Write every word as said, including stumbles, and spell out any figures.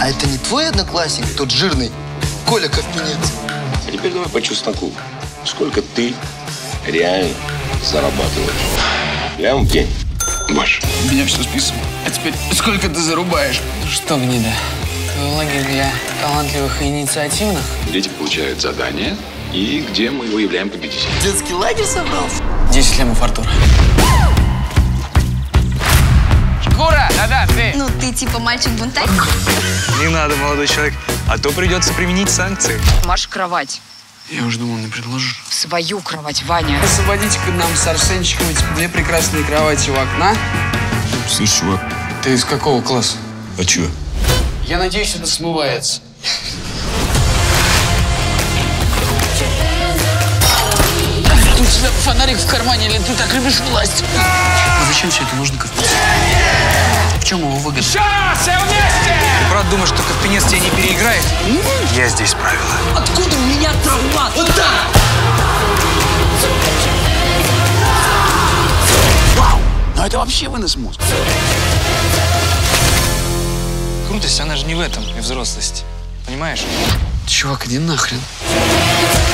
А это не твой одноклассник, тот жирный Коля Ковпинец? А теперь давай по чесноку. Сколько ты реально зарабатываешь? Прям в день. Баш. Меня все списывает. А теперь сколько ты зарубаешь? Что, гнида? Твой лагерь для талантливых и инициативных? Дети получают задания, и где мы выявляем победителей. Детский лагерь собрался? Десять лемов, Артур. Шкура! Да-да, ты! Ну, ты типа мальчик-бунтарь? Не надо, молодой человек, а то придется применить санкции. Марш кровать. Я уже думал, не предложишь. В свою кровать, Ваня. Освободите-ка нам с Арсенчиком эти две прекрасные кровати у окна. Слышь, чувак, Ты из какого класса? а чё? Я надеюсь, это смывается. У тебя фонарик в кармане, или ты так любишь власть? А зачем все это нужно, Ковпинец? В чем его выгода? Сейчас, все вместе! Ты правда думаешь, что Ковпинец тебя не переиграет? Я здесь правила. Откуда у меня травма? Вот так! Вау! Но это вообще вынос мозга. Крутость, она же не в этом, и взрослости. Понимаешь? Чувак, иди нахрен.